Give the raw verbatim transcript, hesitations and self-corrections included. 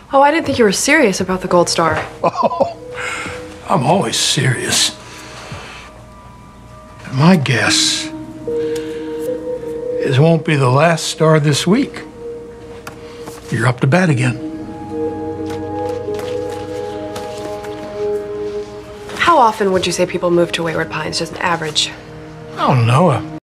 Oh, I didn't think you were serious about the gold star. Oh, I'm always serious. And my guess is it won't be the last star this week. You're up to bat again. How often would you say people move to Wayward Pines, just an average? I don't know.